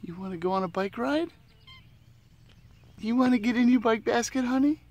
You want to go on a bike ride? You want to get in your bike basket, honey?